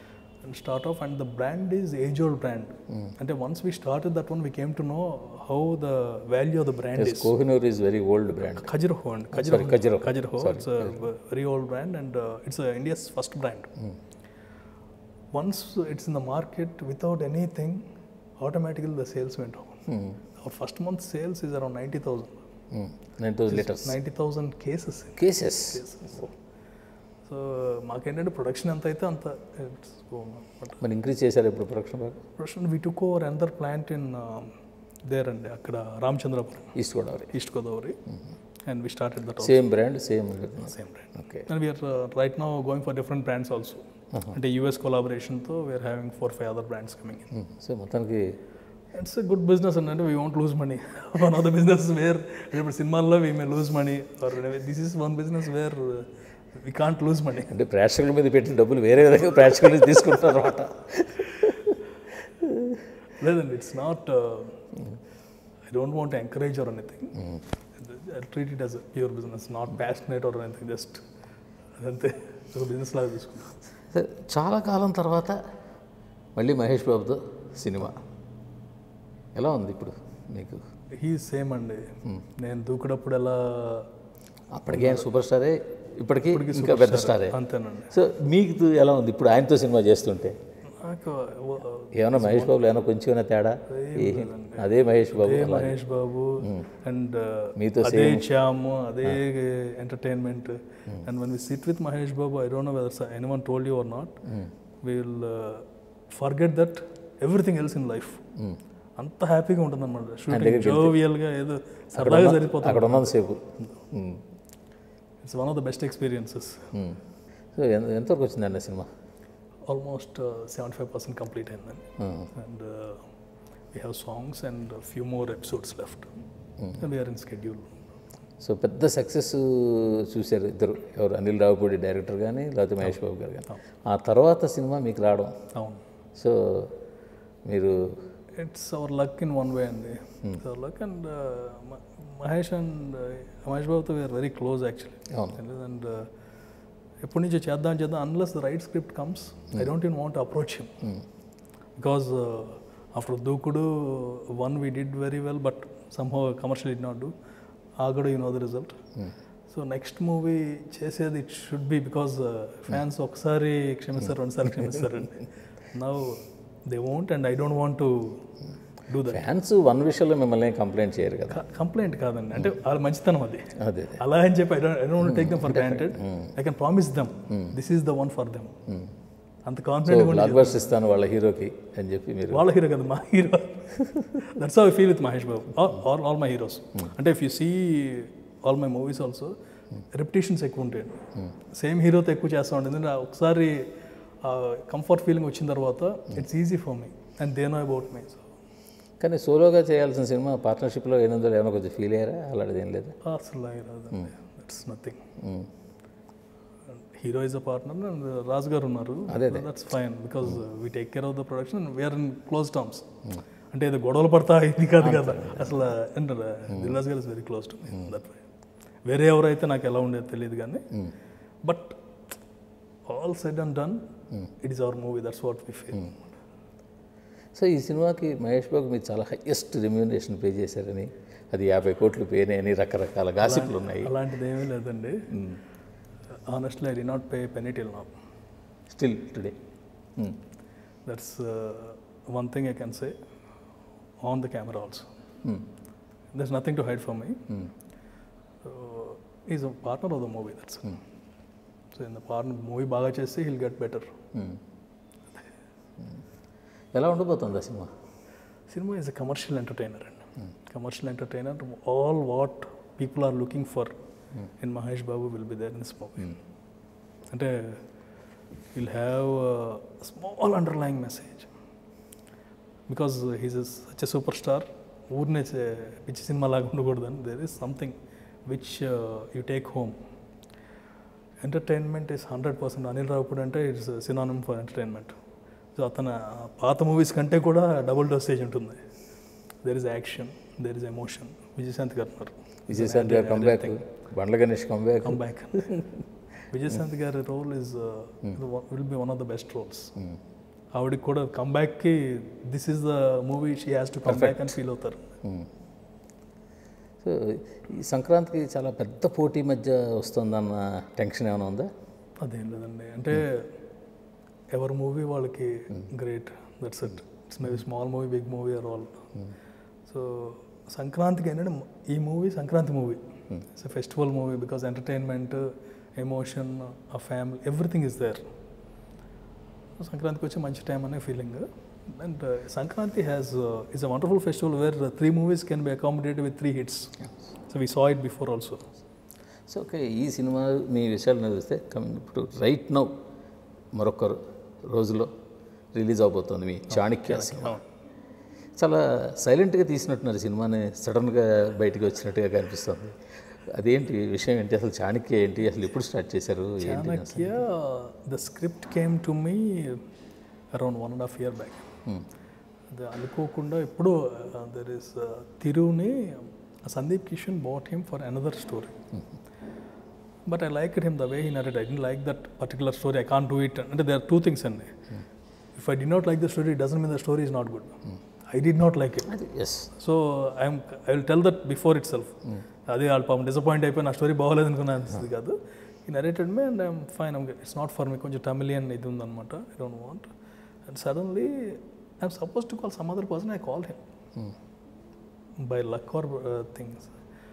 [SPEAKER 2] and start off, and the brand is age-old brand. And once we started that one, we came to know how the value of the brand
[SPEAKER 1] Yes,
[SPEAKER 2] is.
[SPEAKER 1] Kohinoor is very old brand.
[SPEAKER 2] Khajuraho, and Khajuraho. It's a very old brand, and it's India's first brand. Once it's in the market, without anything, automatically the sales went on. Our first month sales is around 90,000.
[SPEAKER 1] 9,000 liters.
[SPEAKER 2] 90,000 cases.
[SPEAKER 1] Cases.
[SPEAKER 2] So మాకేంటంటే ప్రొడక్షన్ ఎంత అయితే అంత
[SPEAKER 1] మరి ఇంక్రీజ్ చేశారు ఇప్పుడు ప్రొడక్షన్ బాగా?
[SPEAKER 2] Production we took over another plant in there అండి, అక్కడ Ramachandrapuram, East Godavari, and we started that
[SPEAKER 1] same brand.
[SPEAKER 2] Brand.
[SPEAKER 1] Okay.
[SPEAKER 2] And we're right now going for different brands also. అంటే యూఎస్ కొలాబరేషన్తో we're having 4-5 other brands coming in.
[SPEAKER 1] So మొత్తానికి
[SPEAKER 2] ఇట్స్ ఎ గుడ్ బిజినెస్ అండి. అంటే we want lose money. One of the business where ఇప్పుడు సినిమాల్లో we may lose money, or this is one business where we can't lose money.
[SPEAKER 1] అంటే ప్రేక్షకుల మీద పెట్టిన డబ్బులు వేరే విధంగా ప్రేక్షకులు తీసుకుంటారు అన్నమాట.
[SPEAKER 2] లేదండి, it's not, I don't want encourage or anything. I treat it as a pure business, not passionate or anything, just అదంతే ఒక బిజినెస్ లాగా తీసుకుంటాం.
[SPEAKER 1] చాలా కాలం తర్వాత మళ్ళీ మహేష్ బాబుతో సినిమా ఎలా ఉంది ఇప్పుడు మీకు?
[SPEAKER 2] హీ సేమ్ అండి. నేను దూకుడప్పుడు ఎలా
[SPEAKER 1] అప్పటికే ఆయన సూపర్ స్టారే, ఇప్పటికీ ఇంకా పెద్ద స్టారే.
[SPEAKER 2] అంతేనండి.
[SPEAKER 1] సో మీకు ఎలా ఉంది ఇప్పుడు ఆయనతో సినిమా చేస్తుంటే?
[SPEAKER 2] నాకు
[SPEAKER 1] ఏమన్నా మహేష్ బాబులో ఏమైనా కొంచెం తేడా? అదే మహేష్ బాబు
[SPEAKER 2] అండ్
[SPEAKER 1] మీతో
[SPEAKER 2] అదే శ్యామ్, అదే entertainment. And when we sit with Mahesh Babu, I don't know whether anyone told you or not, we will forget that everything else in life. అంత హ్యాపీగా ఉంటుంది అన్నమాట. షూటింగ్ జోవియల్గా ఏదో సరదాగా సరిపోతుంది
[SPEAKER 1] అక్కడ ఉన్నంత సేపు.
[SPEAKER 2] It's one of the best experiences.
[SPEAKER 1] So ఎంతవరకు వచ్చిందండి సినిమా?
[SPEAKER 2] ఆల్మోస్ట్ 75% కంప్లీట్ అయిందండి. And we have songs and few more episodes left, and we're in schedule.
[SPEAKER 1] So పెద్ద సక్సెస్ చూశారు ఇద్దరు, ఎవరు అనిల్ రావుపూడి డైరెక్టర్ కానీ లేకపోతే మహేష్ బాబు గారు కానీ. ఆ తర్వాత సినిమా మీకు రావడం,
[SPEAKER 2] అవును.
[SPEAKER 1] సో మీరు
[SPEAKER 2] it's our luck in one way అండి. Our luck. అండ్ మహేష్ బాబుతో we're very close actually. And ఎప్పటి నుంచో చేద్దాం unless the right script comes, I don't even want to approach him. Because after Dookudu 1 we did very well, but somehow commercially did not do. Agadu, you know the result. So next movie చేసేది it should be, because fans ఒకసారి క్షమిస్తారు, రెండుసార్లు క్షమిస్తారండి. Now they won't, and I don't want to do that.
[SPEAKER 1] Fans one విషయంలో మిమ్మల్ని కంప్లైంట్ చేయరు కదా?
[SPEAKER 2] కంప్లైంట్ కాదండి, అంటే వాళ్ళ మంచితనం అది. అలా అని చెప్పి I don't take them for granted. I can promise them this is the one for them. అంత కాన్ఫిడెంట్
[SPEAKER 1] బ్లాక్ బస్టర్ ఇస్తాను వాళ్ళ హీరోకి అని చెప్పి మీరు?
[SPEAKER 2] వాళ్ళ హీరో కదా, మా hero. That's how I feel with Mahesh Babu, all my heroes. అంటే if you see all my movies also reputations ఎక్కువ ఉంటాయండి. సేమ్ హీరోతో ఎక్కువ చేస్తూ ఉంటుంది. ఒకసారి కంఫర్ట్ ఫీలింగ్ వచ్చిన తర్వాత it's easy for me, and they know about me.
[SPEAKER 1] కానీ సోలోగా చేయాల్సిన సినిమా పార్ట్నర్షిప్లో ఏమైనా కొంచెం ఫీల్ అయ్యారా? అలాంటిది ఏం లేదు
[SPEAKER 2] అసలు. That's nothing. Hero is a partner, and Raju garu ఉన్నారు, that's fine, because we take care of the production and we're in close terms. అంటే ఇది గొడవలు పడతా ఇది కాదు కదా అసలు. అండ్ దిల్రాజు గారు is very close to me that way. వేరే ఎవరైతే నాకు ఎలా ఉండేది తెలియదు కానీ, but all said and done, it is our movie, that's what we feel.
[SPEAKER 1] So ఈ సినిమాకి మహేష్ బాబు మీరు చాలా హైయెస్ట్ రెమ్యూనరేషన్ పే చేశారని, అది 50 కోట్లు పే అని రకరకాల గాసిప్లు ఉన్నాయి.
[SPEAKER 2] అలాంటిది ఏమీ లేదండి. Honestly, I did not pay a penny till now.
[SPEAKER 1] Still today.
[SPEAKER 2] That's one thing I can say on the camera also. There's nothing to hide from me. He's a partner of the movie, that's it. So in the partner movie baga chesi, he'll get better.
[SPEAKER 1] ఎలా ఉండబోతుంది ఆ cinema?
[SPEAKER 2] Cinema is a commercial entertainer. Commercial entertainer, all what people are looking for in Mahesh Babu will be there in this movie. అంటే we'll have a small underlying message, because he's such a superstar. ఊరినే పిచ్చి సినిమా లాగా ఉండకూడదని, there is something which you take home. Entertainment is 100%. Anil Ravipudi అంటే it's synonym for entertainment. So అతను పాత మూవీస్ కంటే కూడా డబుల్ డోసేజ్ ఉంటుంది. there is action, there is emotion. Vijayashanti garu ఉన్నారు.
[SPEAKER 1] Vijayashanti garu comeback, Bandla Ganesh comeback.
[SPEAKER 2] విజయశాంతి గారి role is will be one of the best roles. ఆవిడకి కూడా కమ్బ్యాక్కి this is the movie she has to come back అని ఫీల్ అవుతారు.
[SPEAKER 1] సో ఈ సంక్రాంతికి చాలా పెద్ద పోటీ మధ్య వస్తుందన్న టెన్షన్ ఏమైనా ఉందా?
[SPEAKER 2] అదేం లేదండి, అంటే ఎవరి మూవీ వాళ్ళకి great, that's it. It's maybe small movie, big movie or all. So సంక్రాంతికి ఏంటంటే ఈ movie Sankranti movie, it's a festival movie because entertainment, emotion, ఆ ఫ్యామిలీ, ఎవ్రీథింగ్ ఇస్ దేర్. సంక్రాంతికి వచ్చే మంచి టైం అనే feeling. And Sankranti is a wonderful festival where 3 movies can be accommodated with 3 hits. So we saw it before also.
[SPEAKER 1] So okay, ఈ సినిమా మీ విషయాలను చూస్తే ఇప్పుడు రైట్ నౌ మరొక రోజులో రిలీజ్ అవబోతుంది మీ చాణక్య సినిమా. చాలా సైలెంట్గా తీసినట్టున్నారు సినిమాని, సడన్గా బయటకు వచ్చినట్టుగా కనిపిస్తుంది. అదేంటి విషయం ఏంటి, అసలు చాణక్య ఏంటి, అసలు ఎప్పుడు స్టార్ట్ చేశారు?
[SPEAKER 2] Chanakya, the script came to me around 1.5 years back. అది అనుకోకుండా ఎప్పుడో దర్ ఇస్ తిరుని Sandeep Kishan brought him for another story. But I like him the way he narrate. I don't like that particular story, I can't do it. అంటే దేర్ ఆర్ 2 things అండి. If I did not like the story, it doesn't mean the story is not good. I did not like it.
[SPEAKER 1] Yes.
[SPEAKER 2] So I will tell that before itself. అదే వాళ్ళు పాపం డిసప్పాయింట్ అయిపోయి నా స్టోరీ బాగోలేదు అనుకున్నాను కాదు. ఈ narrated me and I'm fine, it's not for me. కొంచెం తమిళియన్ ఇది ఉందన్నమాట, I don't want. And suddenly I'm suppose to call some other person, I call him by luck or things.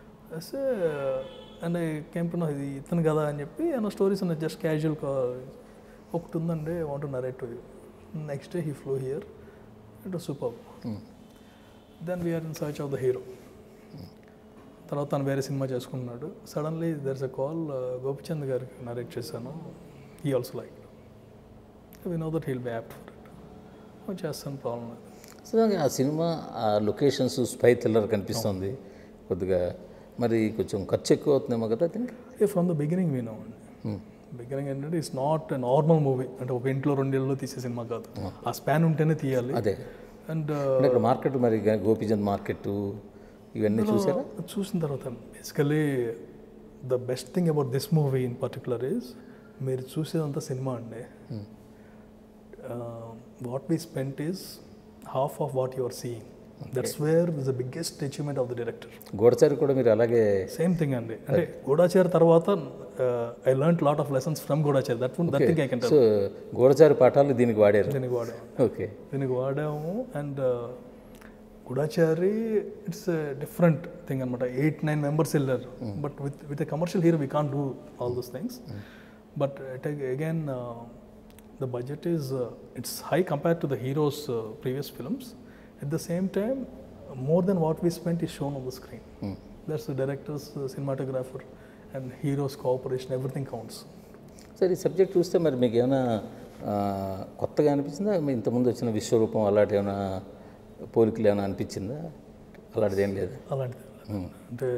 [SPEAKER 2] And I came to know ఇది ఇతను కదా అని చెప్పి నా స్టోరీస్ ఉన్నాయి, జస్ట్ క్యాజువల్ ఒకటి ఉందండి, I want to narrate to you. Next day he flew here, it was super. Then we're in search of the hero. తర్వాత తను వేరే సినిమా చేసుకున్నాడు. Suddenly there is a call, Gopichand గారికి నరేట్ చేశాను, he also like. We know that he'll be apt for it. చేస్తాను, ప్రాబ్లం లేదు.
[SPEAKER 1] సో ఆ సినిమా ఆ లొకేషన్స్ స్పై థ్రిల్లర్ కనిపిస్తుంది కొద్దిగా, మరి కొంచెం ఖర్చు ఎక్కువ అవుతుందేమో కదా? Think
[SPEAKER 2] from the beginning we know అండి. బిగినింగ్ ఏంటంటే it's not a normal movie. అంటే ఒక ఇంట్లో 2 ఏళ్ళలో తీసే సినిమా కాదు, ఆ స్పాన్ ఉంటేనే తీయాలి.
[SPEAKER 1] అదే.
[SPEAKER 2] అండ్
[SPEAKER 1] ఇక్కడ మార్కెట్, మరి గోపీచంద్ మార్కెట్ ఇవన్నీ చూసారా?
[SPEAKER 2] చూసిన తర్వాత basically the best thing about this movie in particular is, మీరు చూసేదంతా సినిమా అండి. What we spent is half of what you are seeing. That's where is the biggest achievement of the director.
[SPEAKER 1] గూఢచారి కూడా మీరు అలాగే
[SPEAKER 2] సేమ్ థింగ్ అండి. అంటే గూఢచారి తర్వాత I learned lot of lessons from Goodachari. That thing I can tell.
[SPEAKER 1] So Goodachari పాఠాలు దీనికి వాడారు?
[SPEAKER 2] దీనికి వాడాము.
[SPEAKER 1] ఓకే,
[SPEAKER 2] దీనికి వాడాము. And Goodachari it's different thing అనమాట. 8-9 members వెళ్ళారు. But with a commercial hero we can't do all those things. But again the budget is it's high compared to the hero's previous films. At the same time, more than what we spent is shown on the screen. That's the director's, cinematographer and hero's cooperation, everything counts.
[SPEAKER 1] సరే, ఈ సబ్జెక్ట్ చూస్తే మరి మీకు ఏమైనా కొత్తగా అనిపించిందా? ఇంతకుముందు వచ్చిన విశ్వరూపం అలాంటి ఏమైనా పోలికలు ఏమైనా అనిపించిందా? అలాంటిది ఏం లేదు.
[SPEAKER 2] అలాంటిది అంటే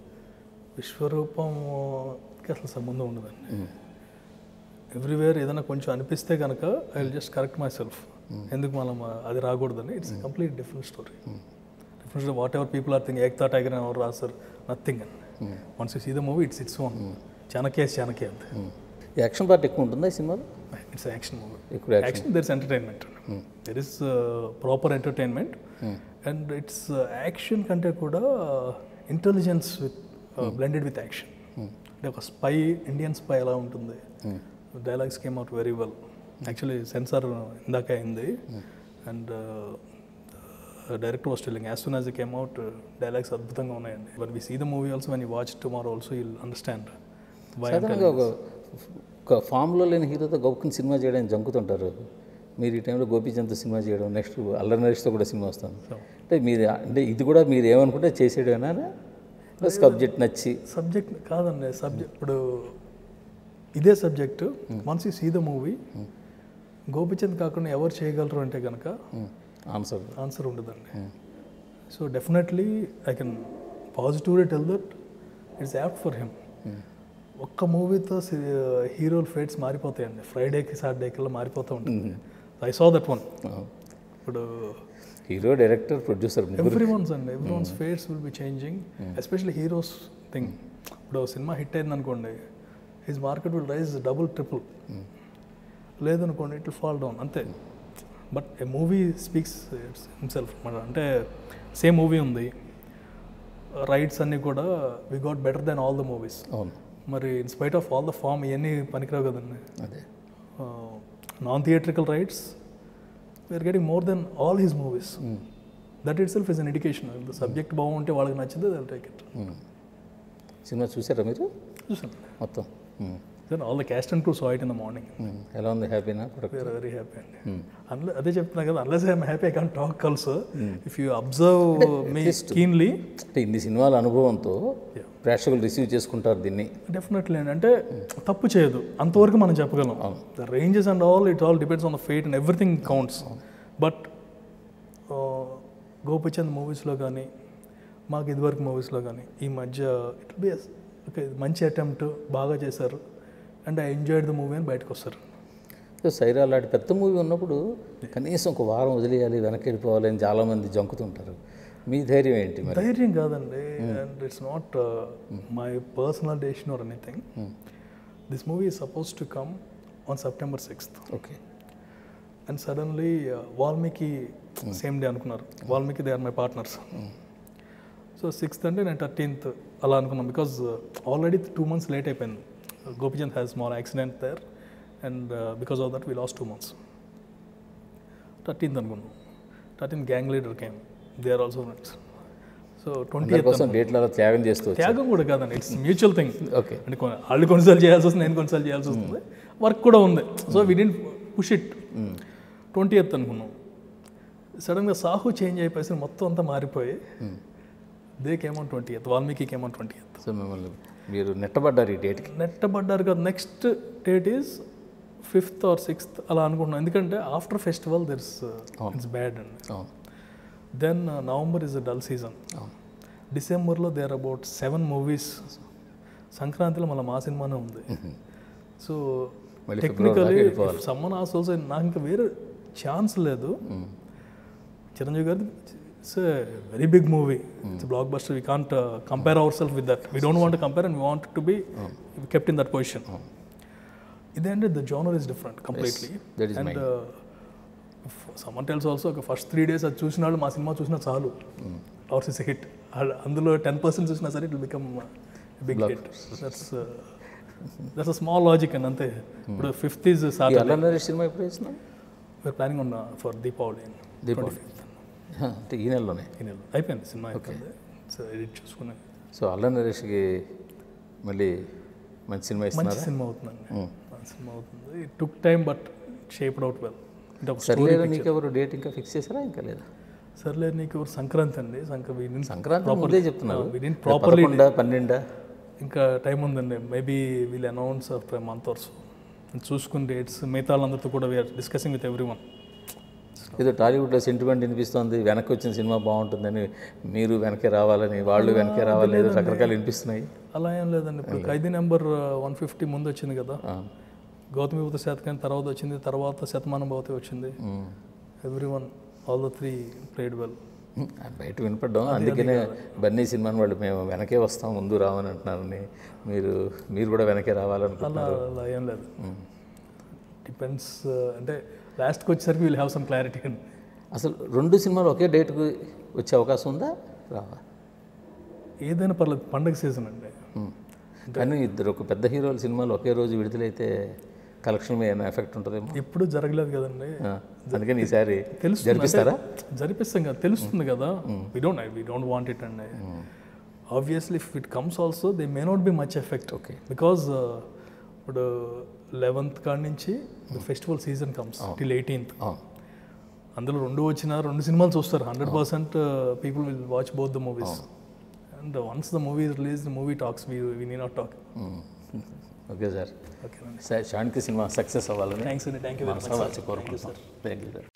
[SPEAKER 2] విశ్వరూపంకి అసలు సంబంధం ఉండదండి. ఎవ్రీవేర్ ఏదైనా కొంచెం అనిపిస్తే కనుక I will just correct my self, ఎందుకు మనం అది రాకూడదని. It's complete different story. Different story. What ever people are thing Ekta tiger ఎవరు రాస్తారు, నథింగ్ అండి. Once you see the movie, its own Chanakya అంతే.
[SPEAKER 1] యాక్షన్ పార్ట్ ఎక్కువ ఉంటుందా ఈ సినిమాలో?
[SPEAKER 2] It's action movie.
[SPEAKER 1] ఎక్కువ
[SPEAKER 2] action, there is entertainment. There is proper entertainment. And it's action కంటే కూడా intelligence with blended with action. అంటే ఒక స్పై, ఇండియన్ స్పై ఎలా ఉంటుంది. Dialogues came out very well. Actually censor ఇందాక అయింది. And director was telling as soon as it came out, dialogues అద్భుతంగా ఉన్నాయండి. But we see the movie also, when you watch tomorrow also you will understand.
[SPEAKER 1] ఒక ఫామ్లో లేని హీరోతో గొప్పని సినిమా చేయడానికి జంకుతుంటారు. మీరు ఈ టైంలో గోపీచంద్తో సినిమా చేయడం, నెక్స్ట్ అల్లరి నరేష్తో కూడా సినిమా వస్తాను అంటే మీరు, అంటే ఇది కూడా మీరు ఏమనుకుంటే చేసేయడమేనా? ప్లస్ సబ్జెక్ట్ నచ్చి?
[SPEAKER 2] సబ్జెక్ట్ కాదండి, సబ్జెక్ట్ ఇప్పుడు ఇదే subject. Once you see the movie, Gopichand కాకుండా ఎవరు చేయగలరు అంటే కనుక ఆన్సర్ ఉండదండి. So definitely I can positively tell that it's apt for him. ఒక్క మూవీతో హీరోల ఫేట్స్ మారిపోతాయండి. ఫ్రైడేకి సాటర్డేకి మారిపోతూ ఉంటుంది. I saw that one. ఇప్పుడు
[SPEAKER 1] hero, director, producer,
[SPEAKER 2] everyone's fates will be changing, especially heroes thing. ఇప్పుడు సినిమా హిట్ అయింది అనుకోండి, his market will rise double triple. లేదనుకోండి ఇట్ విల్ ఫాల్ డౌన్, అంతే. But a movie speaks himself. అంటే సేమ్ మూవీ ఉంది, రైట్స్ అన్నీ కూడా we got better than all the movies.
[SPEAKER 1] అవును,
[SPEAKER 2] మరి in spite of all the form ఇవన్నీ పనికిరావు కదండి.
[SPEAKER 1] అదే
[SPEAKER 2] non theatrical rights we're getting more than all his movies. That itself is an education. The subject బాగుంటే వాళ్ళకి నచ్చింది, they will take it.
[SPEAKER 1] Cinema చూసారా మీరు
[SPEAKER 2] చూసాను
[SPEAKER 1] మొత్తం?
[SPEAKER 2] All the cast and crew saw it in the morning.
[SPEAKER 1] ఎలా ఉంది? హ్యాపీనా?
[SPEAKER 2] వీఆర్ వెరీ హ్యాపీ అండి. అదే చెప్తున్నా కదా, unless I'm happy I can't talk also. If you observe me keenly,
[SPEAKER 1] అంటే ఇన్ని సినిమాల అనుభవంతో ప్రేక్షకులు రిసీవ్ చేసుకుంటారు దీన్ని.
[SPEAKER 2] డెఫినెట్లీ అండి. అంటే తప్పు చేయదు, అంతవరకు మనం చెప్పగలం. The ranges and all, it all depends on the fate and everything counts. But Gopichand మూవీస్లో కానీ, మాకు ఇదివరకు మూవీస్లో కానీ, ఈ మధ్య ఇట్ బి ఓకే మంచి అటెంప్ట్, బాగా చేశారు and I enjoyed the movie అని బయటకు వస్తారు.
[SPEAKER 1] సైరా అలాంటి పెద్ద మూవీ ఉన్నప్పుడు కనీసం ఒక వారం వదిలేయాలి, వెనక్కి వెళ్ళిపోవాలి అని చాలామంది జంకుతుంటారు. మీ ధైర్యం ఏంటి?
[SPEAKER 2] ధైర్యం కాదండి, and it's not my personal decision or anything. This movie is suppose to come on September 6th.
[SPEAKER 1] Okay.
[SPEAKER 2] And suddenly Valmiki same day అనుకున్నారు. Valmiki they are my partners. So 6th అంటే నేను 13th అలా అనుకున్నాను. బికాజ్ ఆల్రెడీ 2 months లేట్ అయిపోయింది. Gopichand has small accident there and because of that we lost 2 months. 13th అనుకున్నాం. 13th gang leader came, they are also friends. So 20th
[SPEAKER 1] డేట్లో త్యాగం చేస్తూ,
[SPEAKER 2] త్యాగం కూడా కాదండి, ఇట్స్ మ్యూచువల్ థింగ్.
[SPEAKER 1] ఓకే.
[SPEAKER 2] అంటే వాళ్ళు కొన్నిసార్లు చేయాల్సి వస్తుంది, నేను కొన్నిసార్లు చేయాల్సి వస్తుంది, వర్క్ కూడా ఉంది. So we didn't push it. 20th అనుకున్నాం. సడన్గా సాహు చేంజ్ అయిపోయి మొత్తం అంతా మారిపోయి they came on 20th, Valmiki came on 20th.
[SPEAKER 1] So మిమ్మల్ని మీరు నెట్టబడ్డారు ఈ డేట్కి?
[SPEAKER 2] నెట్టబడ్డారు కదా. Next date is 5th or 6th అలా అనుకుంటున్నాం. ఎందుకంటే ఆఫ్టర్ ఫెస్టివల్ ఇట్స్ బ్యాడ్ అండి. Then November is a dull season. డిసెంబర్లో దే ఆర్ అబౌట్ 7 movies. సంక్రాంతిలో మళ్ళీ మా సినిమానే ఉంది. సో టెక్నికలీ సమ్మన్ ఆల్సో నాకు ఇంకా వేరే ఛాన్స్ లేదు. చిరంజీవి గారి it's very big movie, it's blockbuster. We can't compare our self with that. We don't want compare and we want to be kept in that position. ఇదేంటే the genre is different completely. And someone tells also ఒక ఫస్ట్ 3 days అది చూసిన వాళ్ళు మా సినిమా చూసినా చాలు, అవర్స్ ఇస్ హిట్. అందులో 10% చూసినా సరే it will become big hit. That's a small logic and అంతే. ఇప్పుడు 5th ఈజ్ సాటర్డే.
[SPEAKER 1] సినిమా ఎప్పుడు వేసినా?
[SPEAKER 2] We're planning on for Deepavali.
[SPEAKER 1] అంటే ఈ నెలలోనే?
[SPEAKER 2] ఈ నెల అయిపోయింది సినిమా, అయిపోయింది. సో ఎడిట్ చూసుకున్నాను.
[SPEAKER 1] సో అల్లా నరేష్కి మళ్ళీ మంచి సినిమా ఇస్తున్నారు?
[SPEAKER 2] మంచి సినిమా అవుతుందండి, మంచి సినిమా అవుతుంది. It took time but shaped out well.
[SPEAKER 1] Sarileru Neeku Evaru date ఇంకా ఫిక్స్ చేశారా ఇంకా లేదా?
[SPEAKER 2] సర్లేరు నీకు ఎవరు సంక్రాంతి అండి.
[SPEAKER 1] సంక్రాంతి ముందే చెప్తున్నారు.
[SPEAKER 2] ప్రాపర్లీ
[SPEAKER 1] 12
[SPEAKER 2] ఇంకా టైం ఉందండి. Maybe will announce after a month or so. చూసుకుని డేట్స్ మిగతా వాళ్ళందరితో కూడా we're discussing with every one.
[SPEAKER 1] ఏదో టాలీవుడ్లో సెంటిమెంట్ వినిపిస్తుంది, వెనక్కి వచ్చిన సినిమా బాగుంటుందని, మీరు వెనకే రావాలని, వాళ్ళు వెనకే రావాలని, ఏదో రకరకాలు వినిపిస్తున్నాయి.
[SPEAKER 2] అలా ఏం లేదండి. ఇప్పుడు ఖైదీ నెంబర్ 150 ముందు వచ్చింది కదా, గౌతమిపుత్ర శాతకర్ణి తర్వాత వచ్చింది, తర్వాత శతమానం భవతి వచ్చింది. Every one, all the 3 played well.
[SPEAKER 1] బయట వినపడ్డాం, అందుకనే బన్నీ సినిమాని వాళ్ళు మేము వెనకే వస్తాం ముందు రావని అంటున్నారని, మీరు కూడా వెనకే రావాలనుకుంటున్నారు.
[SPEAKER 2] అలా ఏం లేదు, డిపెండ్స్. అంటే లాస్ట్కి వచ్చేసరికి వీల్ హ్యావ్ సమ్ క్లారిటీ.
[SPEAKER 1] అసలు 2 సినిమాలు ఒకే డేట్కి వచ్చే అవకాశం ఉందా? రావా?
[SPEAKER 2] ఏదైనా పర్లేదు, పండగ సీజన్ అండి.
[SPEAKER 1] కానీ ఒక పెద్ద హీరోల సినిమాలు ఒకే రోజు విడుదలైతే కలెక్షన్ మీద ఏమైనా ఎఫెక్ట్ ఉంటుందేమో?
[SPEAKER 2] ఎప్పుడు జరగలేదు కదండి,
[SPEAKER 1] అందుకని ఈసారి
[SPEAKER 2] జరిపిస్తారా? జరిపిస్తాం కదా, తెలుస్తుంది కదా. వీ డోంట్ వాంట్ ఇట్ అండి. Obviously if it comes also they may not be much effect. Okay, because ఇప్పుడు 11th కాడి నుంచి festival season comes till 18th. అందులో 2 వచ్చినా 2 సినిమాలు చూస్తారు. 100% people will watch both the movies. And once the movie is release, the movie talks, we need not talk.
[SPEAKER 1] Okay sir. Okay sir, శాంతి సినిమా సక్సెస్ అవ్వాలని
[SPEAKER 2] థ్యాంక్స్ అండి. Thank you very much.
[SPEAKER 1] కోరుకుంటున్నాను. Thank you sir.